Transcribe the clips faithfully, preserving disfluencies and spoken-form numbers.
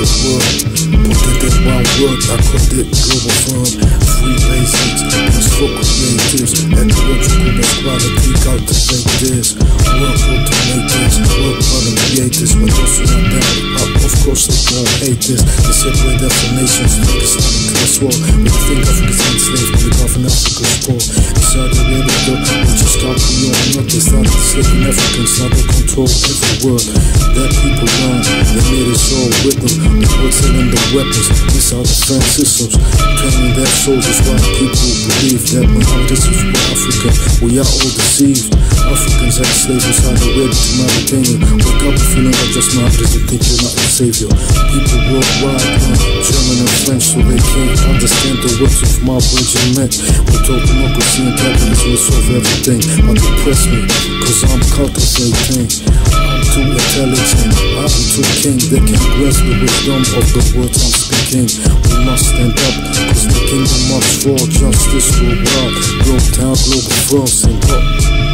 the world. Put it in one word, I called it global firm. Free basics, plus for creatives. Ecological best quality, cultivate this. Work automate this, work for the creators. But also not down up, of course they gon' hate this. They separate definitions, like it's not a class war. But I think Africa's enslaved, but they govern Africa's poor. Saudi Arabia, we just can't be on up. They started enslaving Africans, now they control every word that people learn. They made us all with them. The words and the weapons, miss our defense systems, training their soldiers. While people believe that minorities is for Africa, we are all deceived. Africans and slaves are the way to Mauritania. Wake up if you're not just martyrs and think you're not a savior. People worldwide learn German and French, so they can't understand the words of my regiment. We talk democracy and capitalism will solve everything. But depress me, cause I'm cultivating. I'm too intelligent, I'm too king. They can't grasp the wisdom of the words I'm speaking. We must stand up, cause the kingdom must fall. Justice worldwide, globe town, global firm, sing up.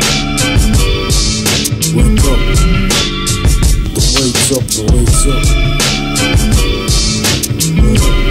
Wake up, the wake's up, the wake's up. Wake up.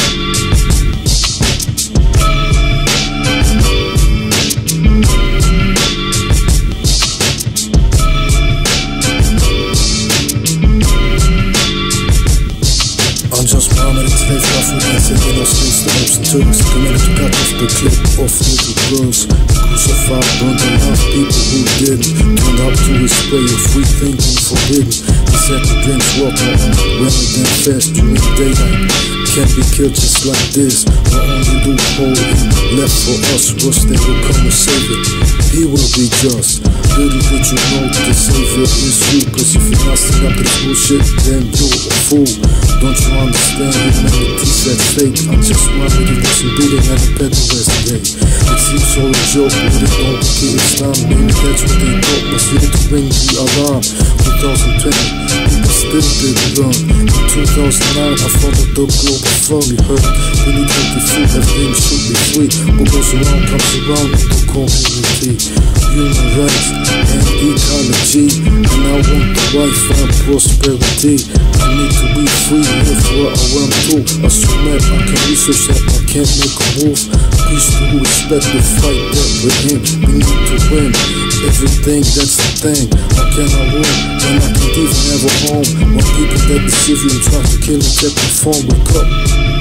Unjust Mohammed enslaved Africans, taking our slaves to Arabs and Turks, committed to cut off the clip of little girls. Crucified, burned and love people who didn't. Turned out to his spray of free thinking forbidden. He said to drink water on rather than fast during daylight. Can't be killed just like this. The only loophole left for us was they will come a savior. He will be just. Little did you know the savior is you. Cause if you're not standing up to this bullshit, then you're a fool. Don't you understand humanity's at stake? I just wanted it wasn't beating at a better rest day. It seems all a joke, but it don't kill Islam. Maybe that's what they thought, but we need to ring the alarm. twenty twenty, people still didn't learn. In two thousand nine, I founded the Globalfirm. You heard it, we need healthy food, everything should be free. What goes around comes around in the community. Human rights and ecology, and I want the life and prosperity. I need to be free, live where I want to. Assume that I can research that I can't make a move. Peace to respect the fight that we're in. We need to win, everything that's the thing. How can I win when I can't even have a home? When people that deceive you and try to kill and check the phone. Wake up,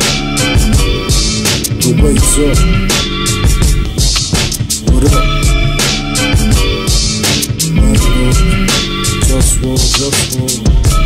the wake's up. What up? JustWar, JustWar.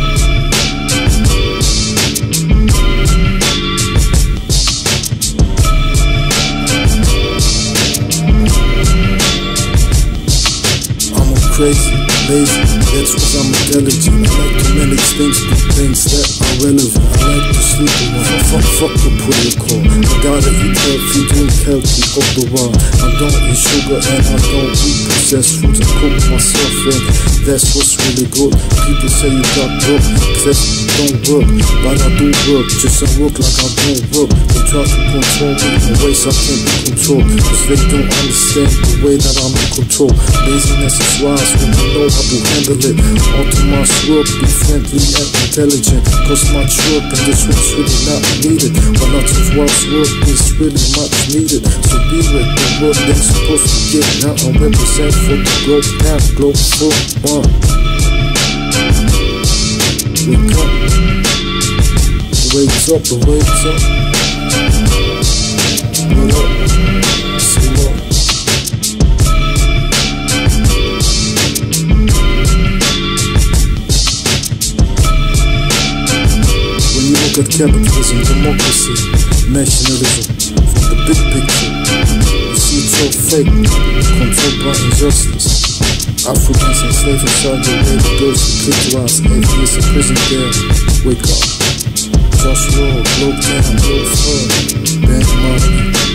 Crazy, lazy, that's cause I'm intelligent. I like to manage things, do things that are relevant. I like to sleep around, fuck, fuck the protocol. I gotta eat healthy, drink healthy, all the while. I don't eat sugar and I don't eat processed foods. I cook myself and that's what's really good. People say you got work, that don't work, but I do work. Just I work like I don't work. They try to control me in ways I can't be controlled, cause they don't understand the way that I'm in control. Laziness is wise when you know how to handle it. Optimize work, be friendly and intelligent. Cause much work and this one's really not needed. But lots of wise work is really much needed. So be with the work that's supposed to get. Now I represent for the globe, now global for one. Wake up, the wake's up, the wake's up. What up, say what? Look at capitalism, democracy, nationalism. From the big picture, you see it's all fake, controlled by injustice. Africans enslaved inside your way, the girls who clitorize, atheists in prison there. Wake up, JustWar, globe town, globe firm, band money.